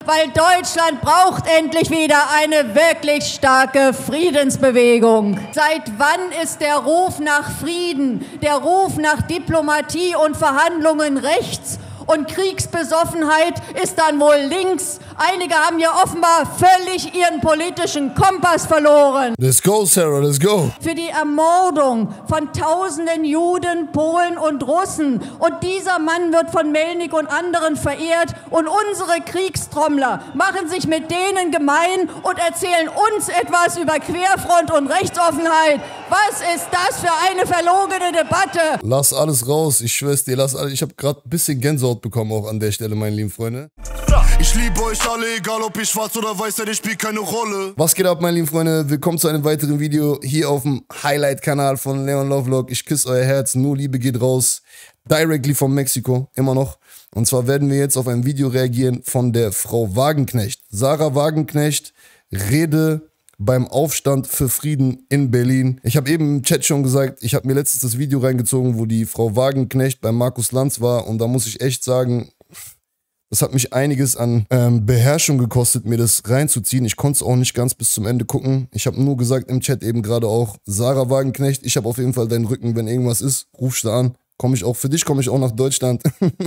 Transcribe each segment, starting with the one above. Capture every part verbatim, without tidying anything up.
Weil Deutschland braucht endlich wieder eine wirklich starke Friedensbewegung. Seit wann ist der Ruf nach Frieden, der Ruf nach Diplomatie und Verhandlungen rechts und Kriegsbesoffenheit ist dann wohl links? Einige haben ja offenbar völlig ihren politischen Kompass verloren. Let's go, Sarah, let's go. Für die Ermordung von tausenden Juden, Polen und Russen. Und dieser Mann wird von Melnik und anderen verehrt. Und unsere Kriegstrommler machen sich mit denen gemein und erzählen uns etwas über Querfront und Rechtsoffenheit. Was ist das für eine verlogene Debatte? Lass alles raus, ich schwör's dir, lass alles. Ich habe gerade ein bisschen Gänsehaut bekommen auch an der Stelle, meine lieben Freunde. Ich liebe euch alle, egal ob ich schwarz oder weiß, denn ich spielt keine Rolle. Was geht ab, meine lieben Freunde? Willkommen zu einem weiteren Video hier auf dem Highlight-Kanal von Leon Lovelock. Ich küsse euer Herz, nur Liebe geht raus. Directly von Mexiko, immer noch. Und zwar werden wir jetzt auf ein Video reagieren von der Frau Wagenknecht. Sarah Wagenknecht, Rede beim Aufstand für Frieden in Berlin. Ich habe eben im Chat schon gesagt, ich habe mir letztens das Video reingezogen, wo die Frau Wagenknecht bei Markus Lanz war. Und da muss ich echt sagen, das hat mich einiges an ähm, Beherrschung gekostet, mir das reinzuziehen. Ich konnte es auch nicht ganz bis zum Ende gucken. Ich habe nur gesagt im Chat eben gerade auch, Sarah Wagenknecht, ich habe auf jeden Fall deinen Rücken, wenn irgendwas ist, rufst du an. Komme ich auch, für dich komme ich auch nach Deutschland.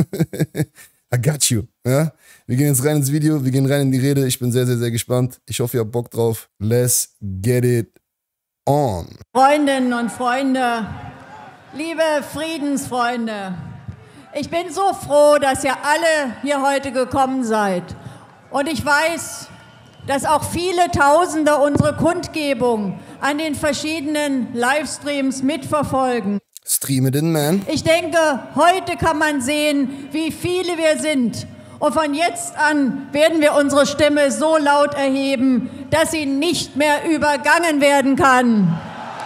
I got you. Ja? Wir gehen jetzt rein ins Video, wir gehen rein in die Rede. Ich bin sehr, sehr, sehr gespannt. Ich hoffe, ihr habt Bock drauf. Let's get it on. Freundinnen und Freunde, liebe Friedensfreunde, ich bin so froh, dass ihr alle hier heute gekommen seid. Und ich weiß, dass auch viele Tausende unsere Kundgebung an den verschiedenen Livestreams mitverfolgen. Stream it in, man. Ich denke, heute kann man sehen, wie viele wir sind. Und von jetzt an werden wir unsere Stimme so laut erheben, dass sie nicht mehr übergangen werden kann.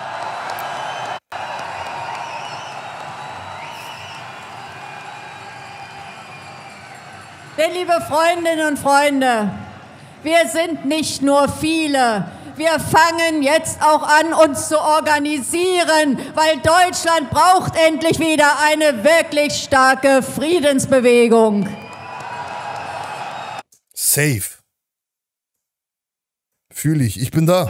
Denn, liebe Freundinnen und Freunde, wir sind nicht nur viele. Wir fangen jetzt auch an, uns zu organisieren, weil Deutschland braucht endlich wieder eine wirklich starke Friedensbewegung. Safe. Fühle ich. Ich bin da.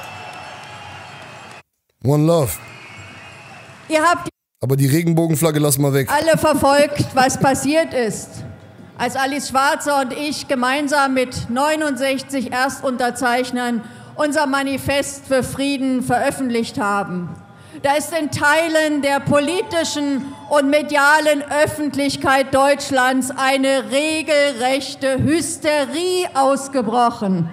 One Love. Ihr habt Aber die Regenbogenflagge lass mal weg. alle verfolgt, was passiert ist, als Alice Schwarzer und ich gemeinsam mit neunundsechzig Erstunterzeichnern unser Manifest für Frieden veröffentlicht haben. Da ist in Teilen der politischen und medialen Öffentlichkeit Deutschlands eine regelrechte Hysterie ausgebrochen.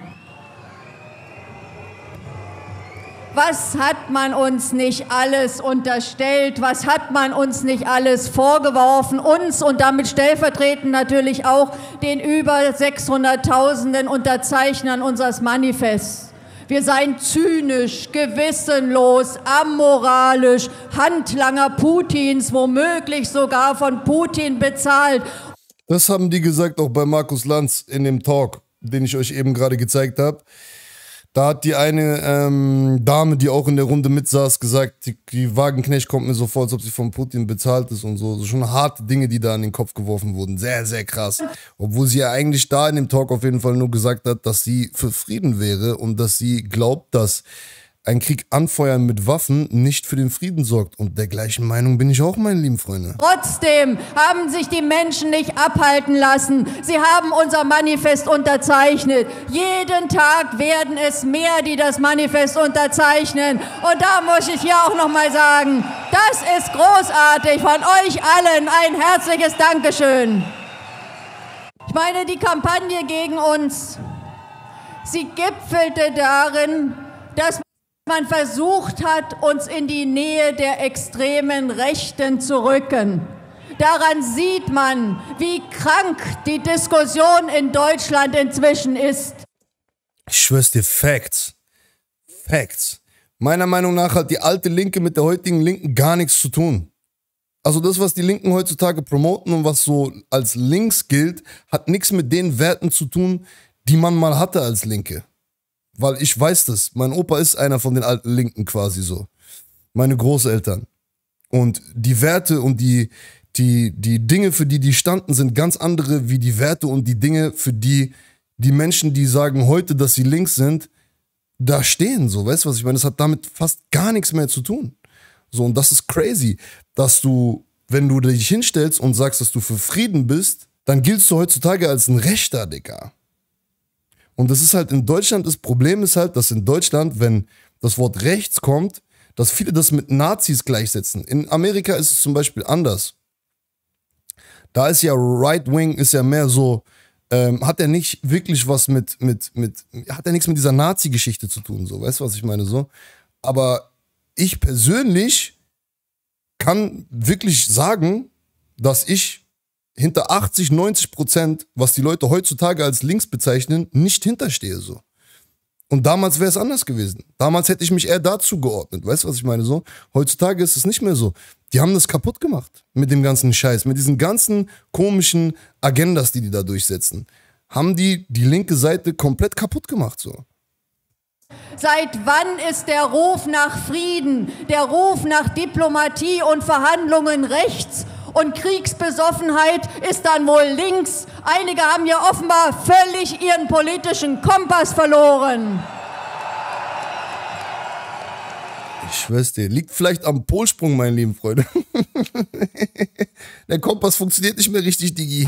Was hat man uns nicht alles unterstellt? Was hat man uns nicht alles vorgeworfen? Uns und damit stellvertretend natürlich auch den über sechshunderttausenden Unterzeichnern unseres Manifests. Wir seien zynisch, gewissenlos, amoralisch, Handlanger Putins, womöglich sogar von Putin bezahlt. Das haben die gesagt auch bei Markus Lanz in dem Talk, den ich euch eben gerade gezeigt habe. Da hat die eine ähm, Dame, die auch in der Runde mitsaß, gesagt, die, die Wagenknecht kommt mir so vor, als ob sie von Putin bezahlt ist und so. So schon harte Dinge, die da an den Kopf geworfen wurden. Sehr, sehr krass. Obwohl sie ja eigentlich da in dem Talk auf jeden Fall nur gesagt hat, dass sie für Frieden wäre und dass sie glaubt, dass ein Krieg anfeuern mit Waffen nicht für den Frieden sorgt. Und der gleichen Meinung bin ich auch, meine lieben Freunde. Trotzdem haben sich die Menschen nicht abhalten lassen. Sie haben unser Manifest unterzeichnet. Jeden Tag werden es mehr, die das Manifest unterzeichnen. Und da muss ich hier auch noch mal sagen, das ist großartig. Von euch allen ein herzliches Dankeschön. Ich meine, die Kampagne gegen uns, sie gipfelte darin, dass man versucht hat, uns in die Nähe der extremen Rechten zu rücken. Daran sieht man, wie krank die Diskussion in Deutschland inzwischen ist. Ich schwör's dir, Facts. Facts. Meiner Meinung nach hat die alte Linke mit der heutigen Linken gar nichts zu tun. Also das, was die Linken heutzutage promoten und was so als links gilt, hat nichts mit den Werten zu tun, die man mal hatte als Linke. Weil ich weiß das, mein Opa ist einer von den alten Linken quasi so. Meine Großeltern. Und die Werte und die, die, die Dinge, für die die standen, sind ganz andere wie die Werte und die Dinge, für die die Menschen, die sagen heute, dass sie links sind, da stehen. So, weißt du, was ich meine? Das hat damit fast gar nichts mehr zu tun. So, und das ist crazy, dass du, wenn du dich hinstellst und sagst, dass du für Frieden bist, dann giltst du heutzutage als ein Rechter, Digga. Und das ist halt in Deutschland, das Problem ist halt, dass in Deutschland, wenn das Wort rechts kommt, dass viele das mit Nazis gleichsetzen. In Amerika ist es zum Beispiel anders. Da ist ja Right Wing, ist ja mehr so, ähm, hat er nicht wirklich was mit, mit, mit, hat er nichts mit dieser Nazi-Geschichte zu tun, so, weißt du, was ich meine, so. Aber ich persönlich kann wirklich sagen, dass ich hinter achtzig, neunzig Prozent, was die Leute heutzutage als links bezeichnen, nicht hinterstehe, so. Und damals wäre es anders gewesen. Damals hätte ich mich eher dazu geordnet. Weißt du, was ich meine? So, heutzutage ist es nicht mehr so. Die haben das kaputt gemacht mit dem ganzen Scheiß, mit diesen ganzen komischen Agendas, die die da durchsetzen. Haben die die linke Seite komplett kaputt gemacht, so. Seit wann ist der Ruf nach Frieden, der Ruf nach Diplomatie und Verhandlungen rechts und Kriegsbesoffenheit ist dann wohl links? Einige haben ja offenbar völlig ihren politischen Kompass verloren. Ich schwör's dir, liegt vielleicht am Polsprung, meine lieben Freunde. Der Kompass funktioniert nicht mehr richtig, Digi.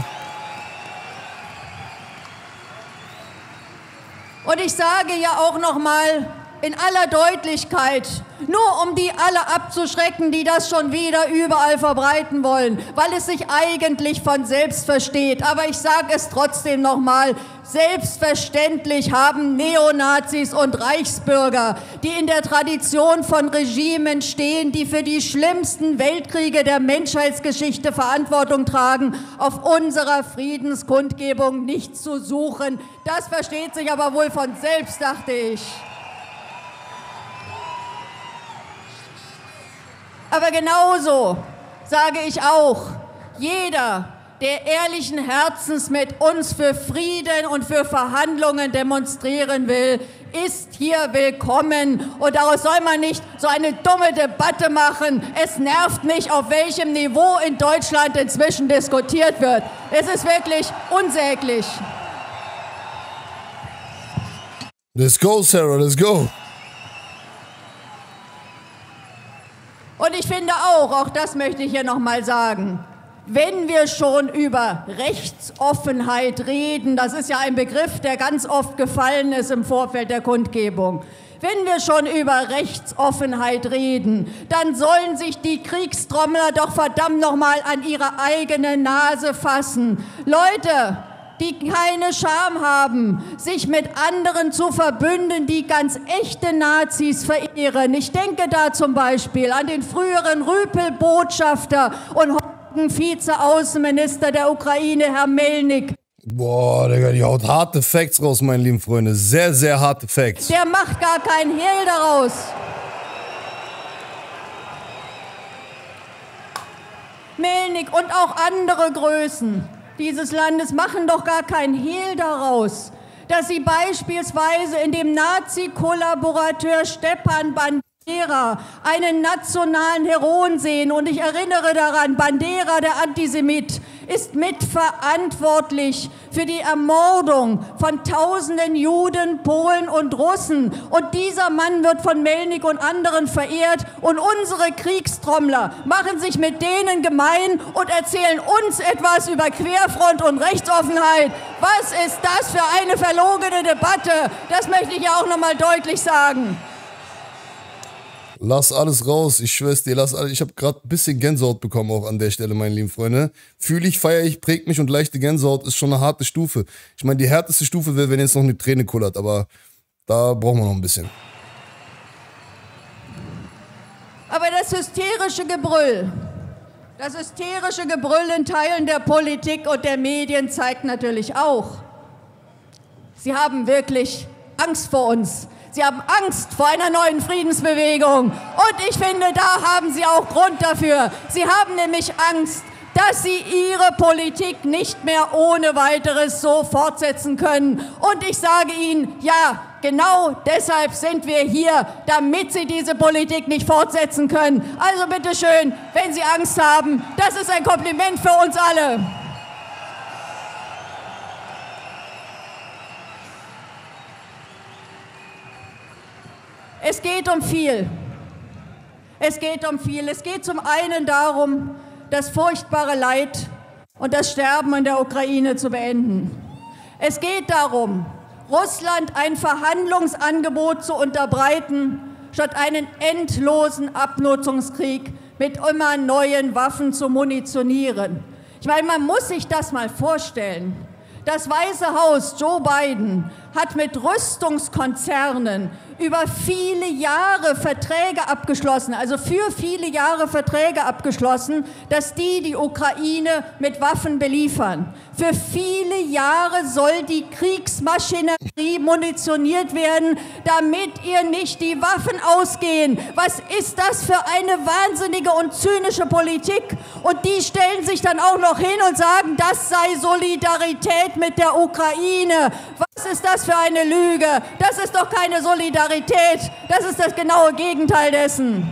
Und ich sage ja auch noch mal in aller Deutlichkeit, nur um die alle abzuschrecken, die das schon wieder überall verbreiten wollen, weil es sich eigentlich von selbst versteht. Aber ich sage es trotzdem noch mal, selbstverständlich haben Neonazis und Reichsbürger, die in der Tradition von Regimen stehen, die für die schlimmsten Weltkriege der Menschheitsgeschichte Verantwortung tragen, auf unserer Friedenskundgebung nichts zu suchen. Das versteht sich aber wohl von selbst, dachte ich. Aber genauso sage ich auch, jeder, der ehrlichen Herzens mit uns für Frieden und für Verhandlungen demonstrieren will, ist hier willkommen. Und daraus soll man nicht so eine dumme Debatte machen. Es nervt mich, auf welchem Niveau in Deutschland inzwischen diskutiert wird. Es ist wirklich unsäglich. Let's go, Sarah, let's go. Und ich finde auch, auch das möchte ich hier nochmal sagen, wenn wir schon über Rechtsoffenheit reden, das ist ja ein Begriff, der ganz oft gefallen ist im Vorfeld der Kundgebung, wenn wir schon über Rechtsoffenheit reden, dann sollen sich die Kriegstrommler doch verdammt nochmal an ihre eigene Nase fassen. Leute, die keine Scham haben, sich mit anderen zu verbünden, die ganz echte Nazis verehren. Ich denke da zum Beispiel an den früheren Rüpel-Botschafter und heutigen Vize-Außenminister der Ukraine, Herr Melnik. Boah, Digga, die haut harte Facts raus, meine lieben Freunde. Sehr, sehr harte Facts. Der macht gar keinen Hehl daraus. Melnik und auch andere Größen dieses Landes machen doch gar keinen Hehl daraus, dass sie beispielsweise in dem Nazi-Kollaborateur Stepan Bandera einen nationalen Heroen sehen. Und ich erinnere daran, Bandera, der Antisemit, ist mitverantwortlich für die Ermordung von tausenden Juden, Polen und Russen. Und dieser Mann wird von Melnik und anderen verehrt. Und unsere Kriegstrommler machen sich mit denen gemein und erzählen uns etwas über Querfront und Rechtsoffenheit. Was ist das für eine verlogene Debatte? Das möchte ich ja auch noch mal deutlich sagen. Lass alles raus, ich schwör's dir, lass alles. Ich habe gerade ein bisschen Gänsehaut bekommen auch an der Stelle, meine lieben Freunde. Fühle ich, feiere ich, prägt mich und leichte Gänsehaut ist schon eine harte Stufe. Ich meine, die härteste Stufe wäre, wenn jetzt noch eine Träne kullert, aber da brauchen wir noch ein bisschen. Aber das hysterische Gebrüll, das hysterische Gebrüll in Teilen der Politik und der Medien zeigt natürlich auch, sie haben wirklich Angst vor uns. Sie haben Angst vor einer neuen Friedensbewegung. Und ich finde, da haben sie auch Grund dafür. Sie haben nämlich Angst, dass sie ihre Politik nicht mehr ohne weiteres so fortsetzen können. Und ich sage Ihnen, ja, genau deshalb sind wir hier, damit sie diese Politik nicht fortsetzen können. Also bitteschön, wenn Sie Angst haben, das ist ein Kompliment für uns alle. Es geht um viel. Es geht um viel. Es geht zum einen darum, das furchtbare Leid und das Sterben in der Ukraine zu beenden. Es geht darum, Russland ein Verhandlungsangebot zu unterbreiten, statt einen endlosen Abnutzungskrieg mit immer neuen Waffen zu munitionieren. Ich meine, man muss sich das mal vorstellen. Das Weiße Haus, Joe Biden, hat mit Rüstungskonzernen über viele Jahre Verträge abgeschlossen, also für viele Jahre Verträge abgeschlossen, dass die die Ukraine mit Waffen beliefern. Für viele Jahre soll die Kriegsmaschinerie munitioniert werden, damit ihr nicht die Waffen ausgehen. Was ist das für eine wahnsinnige und zynische Politik? Und die stellen sich dann auch noch hin und sagen, das sei Solidarität mit der Ukraine. Was ist das für eine Lüge? Das ist doch keine Solidarität. Das ist das genaue Gegenteil dessen.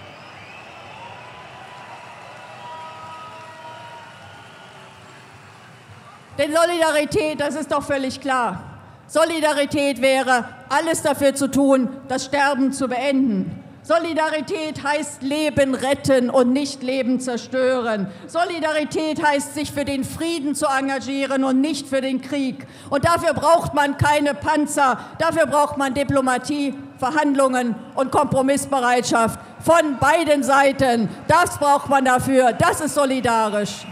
Denn Solidarität, das ist doch völlig klar. Solidarität wäre, alles dafür zu tun, das Sterben zu beenden. Solidarität heißt Leben retten und nicht Leben zerstören. Solidarität heißt, sich für den Frieden zu engagieren und nicht für den Krieg. Und dafür braucht man keine Panzer, dafür braucht man Diplomatie, Verhandlungen und Kompromissbereitschaft von beiden Seiten. Das braucht man dafür, das ist solidarisch.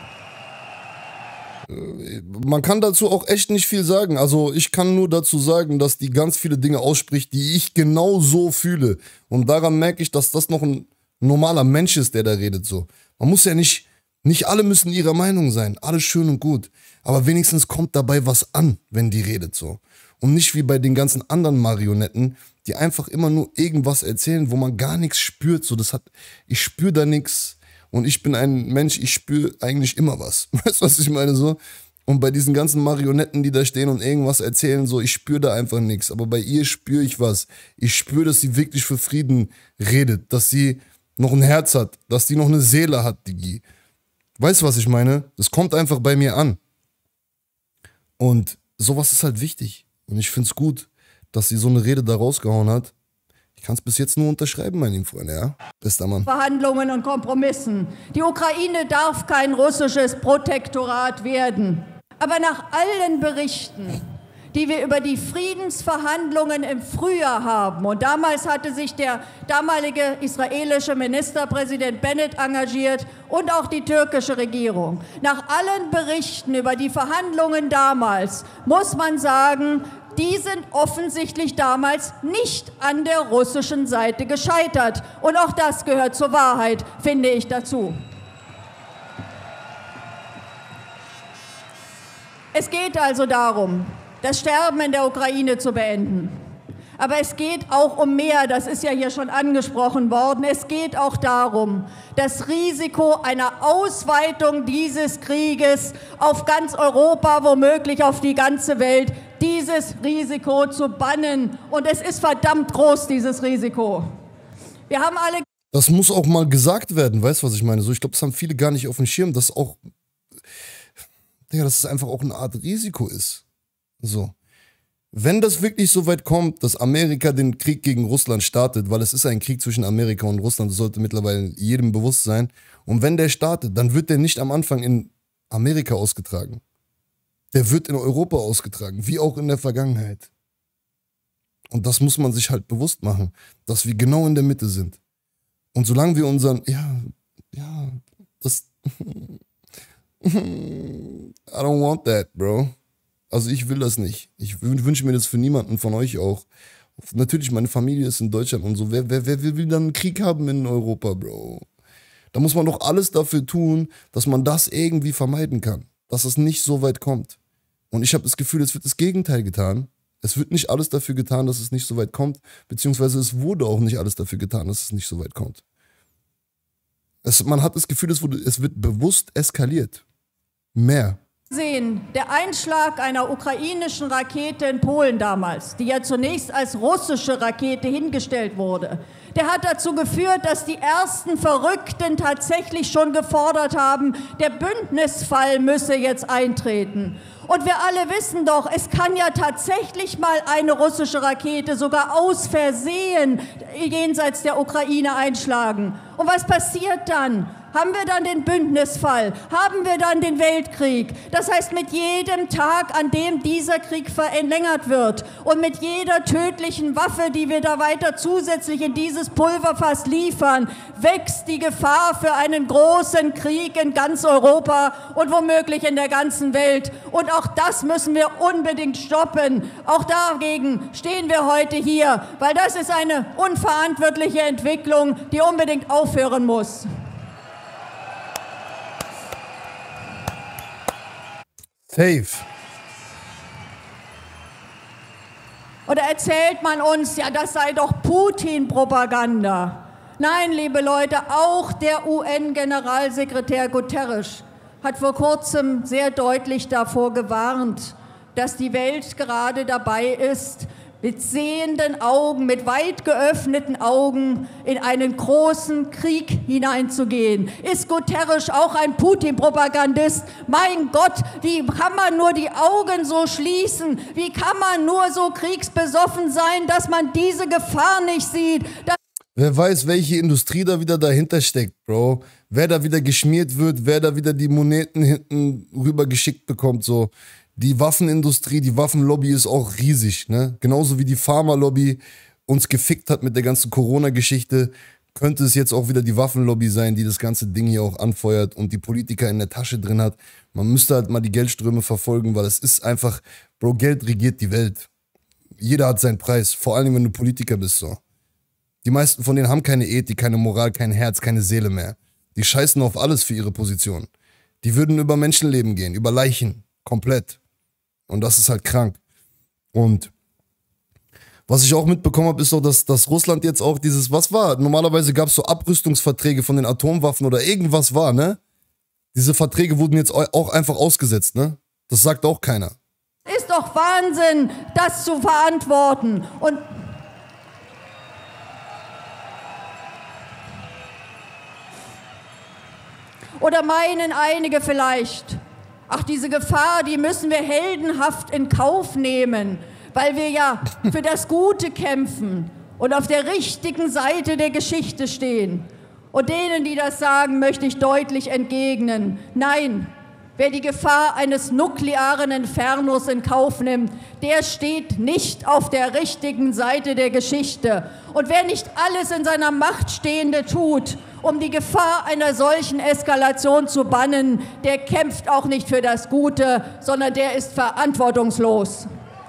Man kann dazu auch echt nicht viel sagen. Also ich kann nur dazu sagen, dass die ganz viele Dinge ausspricht, die ich genau so fühle. Und daran merke ich, dass das noch ein normaler Mensch ist, der da redet so. Man muss ja nicht, nicht alle müssen ihrer Meinung sein. Alles schön und gut. Aber wenigstens kommt dabei was an, wenn die redet so. Und nicht wie bei den ganzen anderen Marionetten, die einfach immer nur irgendwas erzählen, wo man gar nichts spürt. So, das hat, ich spüre da nichts. Und ich bin ein Mensch, ich spüre eigentlich immer was. Weißt du, was ich meine so? Und bei diesen ganzen Marionetten, die da stehen und irgendwas erzählen, so, ich spüre da einfach nichts. Aber bei ihr spüre ich was. Ich spüre, dass sie wirklich für Frieden redet, dass sie noch ein Herz hat, dass sie noch eine Seele hat, Digi. Weißt du, was ich meine? Das kommt einfach bei mir an. Und sowas ist halt wichtig. Und ich finde es gut, dass sie so eine Rede da rausgehauen hat. Ich kann es bis jetzt nur unterschreiben, mein lieber Freund, ja? Bester Mann. Verhandlungen und Kompromissen. Die Ukraine darf kein russisches Protektorat werden. Aber nach allen Berichten, die wir über die Friedensverhandlungen im Frühjahr haben, und damals hatte sich der damalige israelische Ministerpräsident Bennett engagiert und auch die türkische Regierung. Nach allen Berichten über die Verhandlungen damals muss man sagen, die sind offensichtlich damals nicht an der russischen Seite gescheitert. Und auch das gehört zur Wahrheit, finde ich, dazu. Es geht also darum, das Sterben in der Ukraine zu beenden. Aber es geht auch um mehr, das ist ja hier schon angesprochen worden. Es geht auch darum, das Risiko einer Ausweitung dieses Krieges auf ganz Europa, womöglich auf die ganze Welt, dieses Risiko zu bannen. Und es ist verdammt groß, dieses Risiko. Wir haben alle... Das muss auch mal gesagt werden, weißt du, was ich meine? So, ich glaube, das haben viele gar nicht auf dem Schirm, dass auch... Digga, dass es einfach auch eine Art Risiko ist. So. Wenn das wirklich so weit kommt, dass Amerika den Krieg gegen Russland startet, weil es ist ein Krieg zwischen Amerika und Russland, das sollte mittlerweile jedem bewusst sein. Und wenn der startet, dann wird der nicht am Anfang in Amerika ausgetragen. Der wird in Europa ausgetragen, wie auch in der Vergangenheit. Und das muss man sich halt bewusst machen, dass wir genau in der Mitte sind. Und solange wir unseren, ja, ja, das, I don't want that, bro. Also ich will das nicht. Ich wünsche mir das für niemanden von euch auch. Natürlich, meine Familie ist in Deutschland und so. Wer, wer, wer will dann einen Krieg haben in Europa, Bro? Da muss man doch alles dafür tun, dass man das irgendwie vermeiden kann. Dass es nicht so weit kommt. Und ich habe das Gefühl, es wird das Gegenteil getan. Es wird nicht alles dafür getan, dass es nicht so weit kommt. Beziehungsweise es wurde auch nicht alles dafür getan, dass es nicht so weit kommt. Es, man hat das Gefühl, es, wurde, es wird bewusst eskaliert. Mehr. Sehen, der Einschlag einer ukrainischen Rakete in Polen damals, die ja zunächst als russische Rakete hingestellt wurde, der hat dazu geführt, dass die ersten Verrückten tatsächlich schon gefordert haben, der Bündnisfall müsse jetzt eintreten. Und wir alle wissen doch, es kann ja tatsächlich mal eine russische Rakete sogar aus Versehen jenseits der Ukraine einschlagen. Und was passiert dann? Haben wir dann den Bündnisfall? Haben wir dann den Weltkrieg? Das heißt, mit jedem Tag, an dem dieser Krieg verlängert wird und mit jeder tödlichen Waffe, die wir da weiter zusätzlich in dieses Pulverfass liefern, wächst die Gefahr für einen großen Krieg in ganz Europa und womöglich in der ganzen Welt. Und auch das müssen wir unbedingt stoppen. Auch dagegen stehen wir heute hier, weil das ist eine unverantwortliche Entwicklung, die unbedingt aufhören muss. Safe. Oder erzählt man uns, ja, das sei doch Putin-Propaganda. Nein, liebe Leute, auch der U N-Generalsekretär Guterres hat vor kurzem sehr deutlich davor gewarnt, dass die Welt gerade dabei ist, mit sehenden Augen, mit weit geöffneten Augen in einen großen Krieg hineinzugehen. Ist Guterres auch ein Putin-Propagandist? Mein Gott, wie kann man nur die Augen so schließen? Wie kann man nur so kriegsbesoffen sein, dass man diese Gefahr nicht sieht? Das Wer weiß, welche Industrie da wieder dahinter steckt, Bro. Wer da wieder geschmiert wird, wer da wieder die Moneten hinten rüber geschickt bekommt, so. Die Waffenindustrie, die Waffenlobby ist auch riesig, ne? Genauso wie die Pharmalobby uns gefickt hat mit der ganzen Corona-Geschichte, könnte es jetzt auch wieder die Waffenlobby sein, die das ganze Ding hier auch anfeuert und die Politiker in der Tasche drin hat. Man müsste halt mal die Geldströme verfolgen, weil es ist einfach, Bro, Geld regiert die Welt. Jeder hat seinen Preis, vor allem wenn du Politiker bist, so. Die meisten von denen haben keine Ethik, keine Moral, kein Herz, keine Seele mehr. Die scheißen auf alles für ihre Position. Die würden über Menschenleben gehen, über Leichen, komplett. Und das ist halt krank. Und was ich auch mitbekommen habe, ist so, dass, dass Russland jetzt auch dieses, was war? Normalerweise gab es so Abrüstungsverträge von den Atomwaffen oder irgendwas war, ne? Diese Verträge wurden jetzt auch einfach ausgesetzt, ne? Das sagt auch keiner. ist doch Wahnsinn, das zu verantworten. Und Oder meinen einige vielleicht, ach, diese Gefahr, die müssen wir heldenhaft in Kauf nehmen, weil wir ja für das Gute kämpfen und auf der richtigen Seite der Geschichte stehen. Und denen, die das sagen, möchte ich deutlich entgegnen: Nein, wer die Gefahr eines nuklearen Infernos in Kauf nimmt, der steht nicht auf der richtigen Seite der Geschichte. Und wer nicht alles in seiner Macht Stehende tut, um die Gefahr einer solchen Eskalation zu bannen, der kämpft auch nicht für das Gute, sondern der ist verantwortungslos.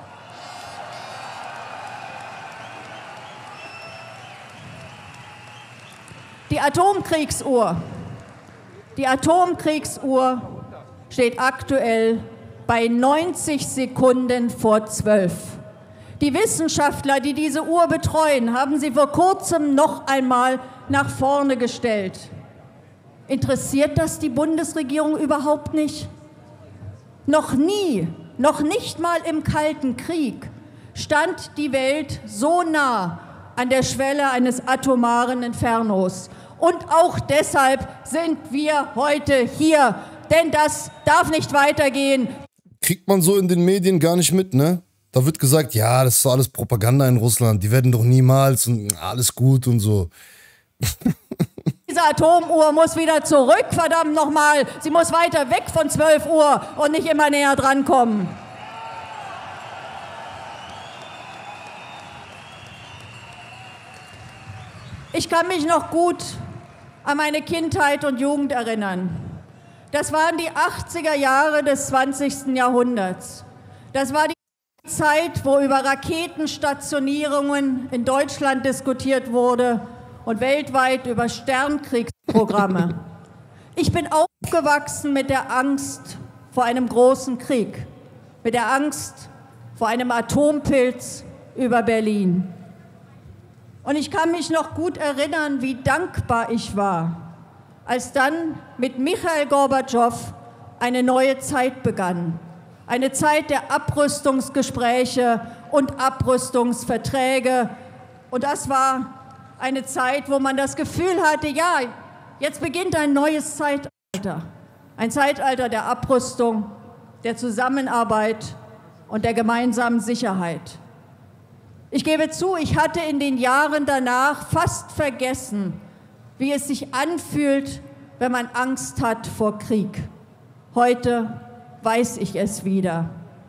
Die Atomkriegsuhr, die Atomkriegsuhr steht aktuell bei neunzig Sekunden vor zwölf. Die Wissenschaftler, die diese Uhr betreuen, haben sie vor kurzem noch einmal nach vorne gestellt. Interessiert das die Bundesregierung überhaupt nicht? Noch nie, noch nicht mal im Kalten Krieg, stand die Welt so nah an der Schwelle eines atomaren Infernos. Und auch deshalb sind wir heute hier, denn das darf nicht weitergehen. Kriegt man so in den Medien gar nicht mit, ne? Da wird gesagt, ja, das ist doch alles Propaganda in Russland, die werden doch niemals und alles gut und so. Diese Atomuhr muss wieder zurück, verdammt nochmal. Sie muss weiter weg von zwölf Uhr und nicht immer näher drankommen. Ich kann mich noch gut an meine Kindheit und Jugend erinnern. Das waren die achtziger Jahre des zwanzigsten Jahrhunderts. Das war die Zeit, wo über Raketenstationierungen in Deutschland diskutiert wurde und weltweit über Sternkriegsprogramme. Ich bin aufgewachsen mit der Angst vor einem großen Krieg, mit der Angst vor einem Atompilz über Berlin. Und ich kann mich noch gut erinnern, wie dankbar ich war, als dann mit Michail Gorbatschow eine neue Zeit begann. Eine Zeit der Abrüstungsgespräche und Abrüstungsverträge. Und das war eine Zeit, wo man das Gefühl hatte, ja, jetzt beginnt ein neues Zeitalter. Ein Zeitalter der Abrüstung, der Zusammenarbeit und der gemeinsamen Sicherheit. Ich gebe zu, ich hatte in den Jahren danach fast vergessen, wie es sich anfühlt, wenn man Angst hat vor Krieg. Heute weiß ich es wieder.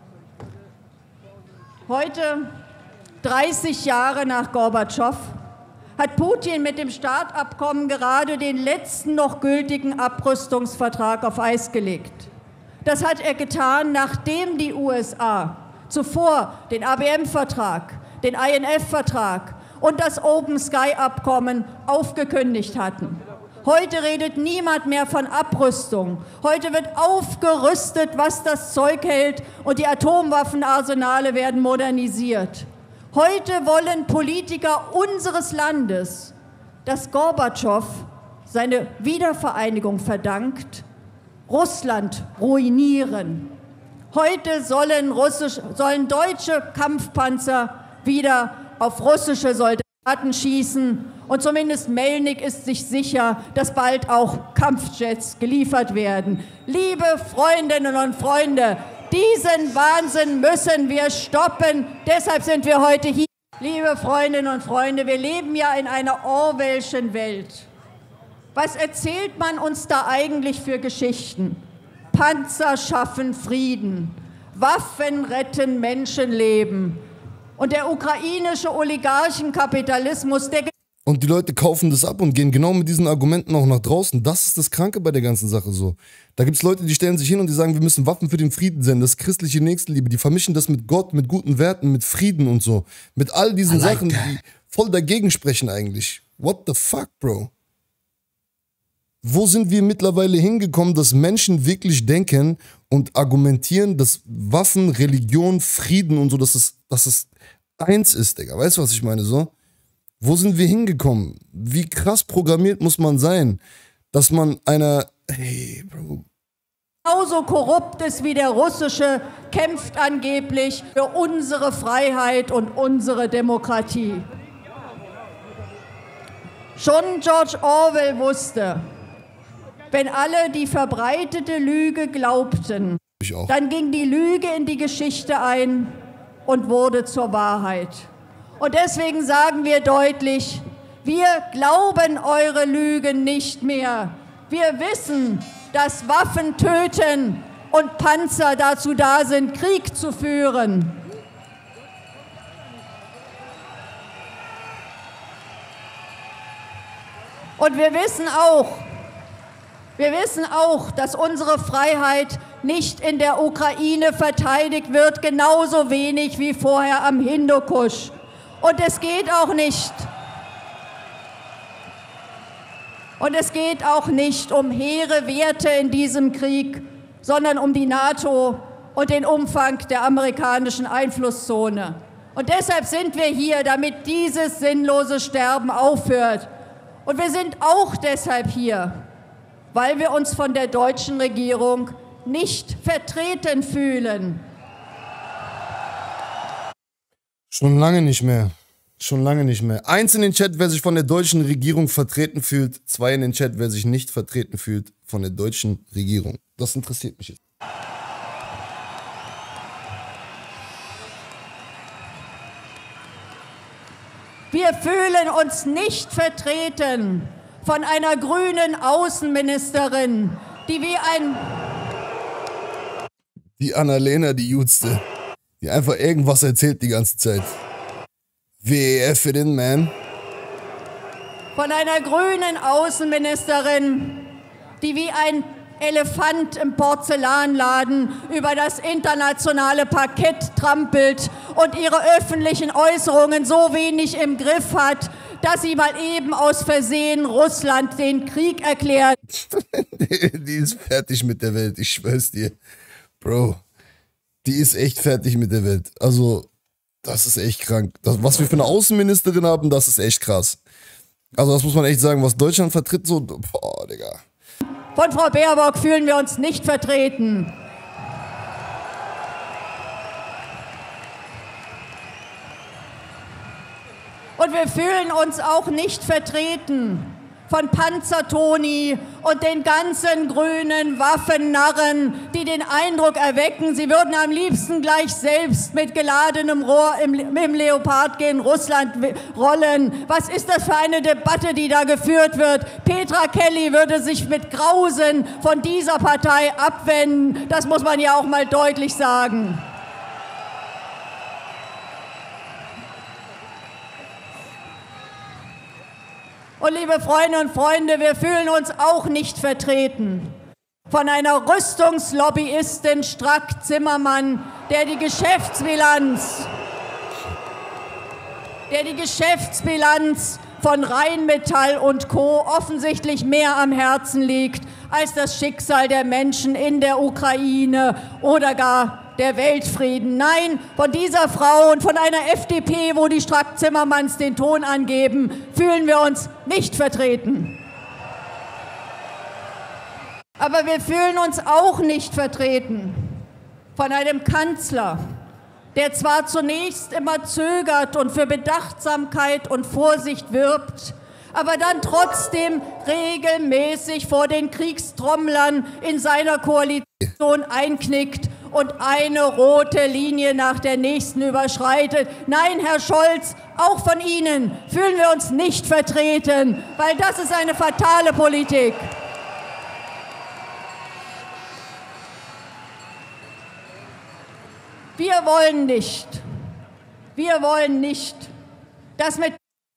Heute, dreißig Jahre nach Gorbatschow, hat Putin mit dem START-Abkommen gerade den letzten noch gültigen Abrüstungsvertrag auf Eis gelegt. Das hat er getan, nachdem die U S A zuvor den A B M-Vertrag, den I N F-Vertrag und das Open Sky-Abkommen aufgekündigt hatten. Heute redet niemand mehr von Abrüstung. Heute wird aufgerüstet, was das Zeug hält, und die Atomwaffenarsenale werden modernisiert. Heute wollen Politiker unseres Landes, dass Gorbatschow seine Wiedervereinigung verdankt, Russland ruinieren. Heute sollen, russisch, sollen deutsche Kampfpanzer wieder auf russische Soldaten schießen. Und zumindest Melnik ist sich sicher, dass bald auch Kampfjets geliefert werden. Liebe Freundinnen und Freunde, diesen Wahnsinn müssen wir stoppen. Deshalb sind wir heute hier. Liebe Freundinnen und Freunde, wir leben ja in einer Orwellschen Welt. Was erzählt man uns da eigentlich für Geschichten? Panzer schaffen Frieden, Waffen retten Menschenleben. Und der ukrainische Oligarchenkapitalismus, der... Und die Leute kaufen das ab und gehen genau mit diesen Argumenten auch nach draußen. Das ist das Kranke bei der ganzen Sache so. Da gibt es Leute, die stellen sich hin und die sagen, wir müssen Waffen für den Frieden senden. Das ist christliche Nächstenliebe. Die vermischen das mit Gott, mit guten Werten, mit Frieden und so. Mit all diesen like Sachen, that. die voll dagegen sprechen eigentlich. What the fuck, Bro? Wo sind wir mittlerweile hingekommen, dass Menschen wirklich denken und argumentieren, dass Waffen, Religion, Frieden und so, dass es, dass es eins ist, Digga. Weißt du, was ich meine so? Wo sind wir hingekommen? Wie krass programmiert muss man sein, dass man einer, hey, Bro. Genauso korrupt ist wie der russische, kämpft angeblich für unsere Freiheit und unsere Demokratie. Schon George Orwell wusste, wenn alle die verbreitete Lüge glaubten, dann ging die Lüge in die Geschichte ein und wurde zur Wahrheit. Und deswegen sagen wir deutlich, wir glauben eure Lügen nicht mehr. Wir wissen, dass Waffen töten und Panzer dazu da sind, Krieg zu führen. Und wir wissen auch, wir wissen auch, dass unsere Freiheit nicht in der Ukraine verteidigt wird, genauso wenig wie vorher am Hindukusch. Und es geht auch nicht. Und es geht auch nicht um hehre Werte in diesem Krieg, sondern um die NATO und den Umfang der amerikanischen Einflusszone. Und deshalb sind wir hier, damit dieses sinnlose Sterben aufhört. Und wir sind auch deshalb hier, weil wir uns von der deutschen Regierung nicht vertreten fühlen. Schon lange nicht mehr. Schon lange nicht mehr. Eins in den Chat, wer sich von der deutschen Regierung vertreten fühlt. Zwei in den Chat, wer sich nicht vertreten fühlt von der deutschen Regierung. Das interessiert mich jetzt. Wir fühlen uns nicht vertreten von einer grünen Außenministerin, die wie ein... Die Annalena, die Jutste, die einfach irgendwas erzählt die ganze Zeit. W E F it in, man. Von einer grünen Außenministerin, die wie ein Elefant im Porzellanladen über das internationale Parkett trampelt und ihre öffentlichen Äußerungen so wenig im Griff hat, dass sie mal eben aus Versehen Russland den Krieg erklärt. Die ist fertig mit der Welt, ich schwör's dir. Bro, die ist echt fertig mit der Welt. Also, das ist echt krank. Das, was wir für eine Außenministerin haben, das ist echt krass. Also das muss man echt sagen, was Deutschland vertritt, so, boah, Digga. Von Frau Baerbock fühlen wir uns nicht vertreten. Und wir fühlen uns auch nicht vertreten von Panzer-Toni und den ganzen grünen Waffennarren, die den Eindruck erwecken, sie würden am liebsten gleich selbst mit geladenem Rohr im, im Leopard gegen Russland rollen. Was ist das für eine Debatte, die da geführt wird? Petra Kelly würde sich mit Grausen von dieser Partei abwenden. Das muss man ja auch mal deutlich sagen. Und liebe Freunde und Freunde, wir fühlen uns auch nicht vertreten von einer Rüstungslobbyistin Strack-Zimmermann, der die Geschäftsbilanz, der die Geschäftsbilanz von Rheinmetall und Co. offensichtlich mehr am Herzen liegt als das Schicksal der Menschen in der Ukraine oder gar der Weltfrieden. Nein, von dieser Frau und von einer F D P, wo die Strack-Zimmermanns den Ton angeben, fühlen wir uns nicht vertreten. Aber wir fühlen uns auch nicht vertreten von einem Kanzler, der zwar zunächst immer zögert und für Bedachtsamkeit und Vorsicht wirbt, aber dann trotzdem regelmäßig vor den Kriegstrommelern in seiner Koalition einknickt und eine rote Linie nach der nächsten überschreitet. Nein, Herr Scholz, auch von Ihnen fühlen wir uns nicht vertreten, weil das ist eine fatale Politik. Wir wollen nicht, wir wollen nicht, dass mit...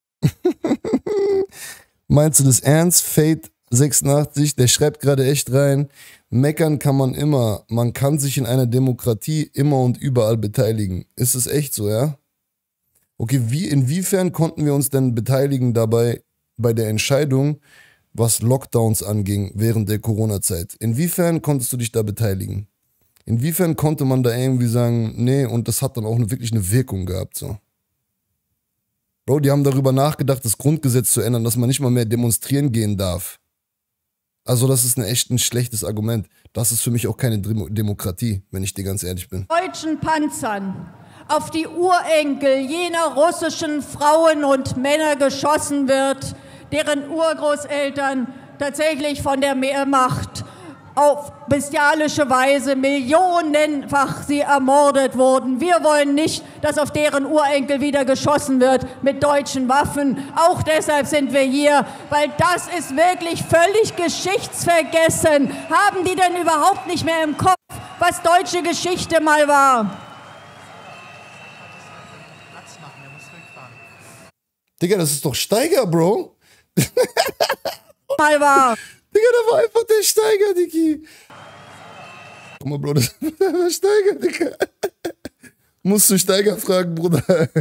Meinst du das ernst? Fate sechsundachtzig, der schreibt gerade echt rein, meckern kann man immer, man kann sich in einer Demokratie immer und überall beteiligen. Ist es echt so, ja? Okay, wie, inwiefern konnten wir uns denn beteiligen dabei, bei der Entscheidung, was Lockdowns anging während der Corona-Zeit? Inwiefern konntest du dich da beteiligen? Inwiefern konnte man da irgendwie sagen, nee, und das hat dann auch eine, wirklich eine Wirkung gehabt, so? Bro, die haben darüber nachgedacht, das Grundgesetz zu ändern, dass man nicht mal mehr demonstrieren gehen darf. Also das ist ein echt ein schlechtes Argument. Das ist für mich auch keine Demokratie, wenn ich dir ganz ehrlich bin. Deutschen Panzern auf die Urenkel jener russischen Frauen und Männer geschossen wird, deren Urgroßeltern tatsächlich von der Mehrmacht auf bestialische Weise millionenfach sie ermordet wurden. Wir wollen nicht, dass auf deren Urenkel wieder geschossen wird mit deutschen Waffen. Auch deshalb sind wir hier, weil das ist wirklich völlig geschichtsvergessen. Haben die denn überhaupt nicht mehr im Kopf, was deutsche Geschichte mal war? Digga, das ist doch Steiger, Bro. Mal war. Digga, da war einfach der Steiger, Diggi. Guck mal, Bro, das war Steiger, Digga. Musst du Steiger fragen, Bruder.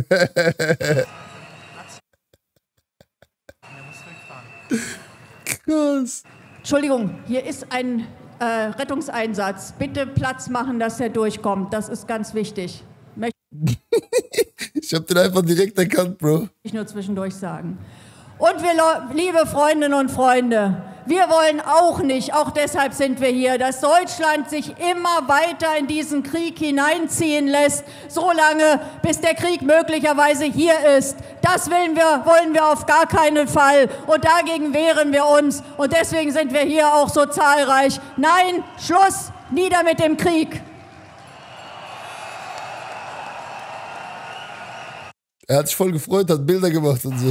Krass. Entschuldigung, hier ist ein äh, Rettungseinsatz. Bitte Platz machen, dass er durchkommt. Das ist ganz wichtig. Möchte ich hab den einfach direkt erkannt, Bro. Ich nur zwischendurch sagen. Und wir, liebe Freundinnen und Freunde, wir wollen auch nicht, auch deshalb sind wir hier, dass Deutschland sich immer weiter in diesen Krieg hineinziehen lässt, solange bis der Krieg möglicherweise hier ist. Das wollen wir, wollen wir auf gar keinen Fall und dagegen wehren wir uns und deswegen sind wir hier auch so zahlreich. Nein, Schluss, nieder mit dem Krieg. Er hat sich voll gefreut, hat Bilder gemacht und so.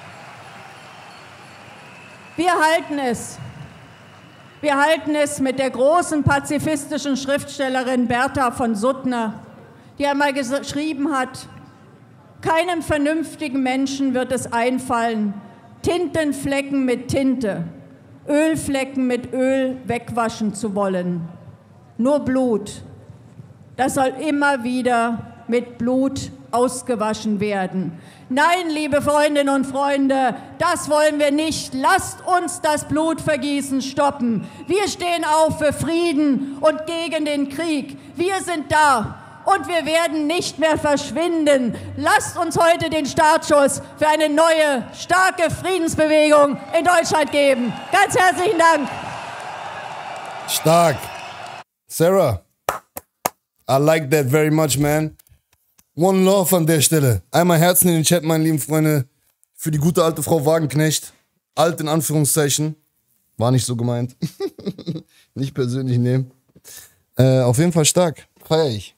Wir halten es. Wir halten es mit der großen pazifistischen Schriftstellerin Bertha von Suttner, die einmal geschrieben hat, keinem vernünftigen Menschen wird es einfallen, Tintenflecken mit Tinte, Ölflecken mit Öl wegwaschen zu wollen. Nur Blut, das soll immer wieder mit Blut ausgewaschen werden. Nein, liebe Freundinnen und Freunde, das wollen wir nicht. Lasst uns das Blutvergießen stoppen. Wir stehen auf für Frieden und gegen den Krieg. Wir sind da und wir werden nicht mehr verschwinden. Lasst uns heute den Startschuss für eine neue, starke Friedensbewegung in Deutschland geben. Ganz herzlichen Dank. Stark. Sarah, I like that very much, man. One love an der Stelle. Einmal Herzen in den Chat, meine lieben Freunde, für die gute alte Frau Wagenknecht. Alt in Anführungszeichen. War nicht so gemeint. Nicht persönlich nehmen. Äh, auf jeden Fall stark. Feier ich.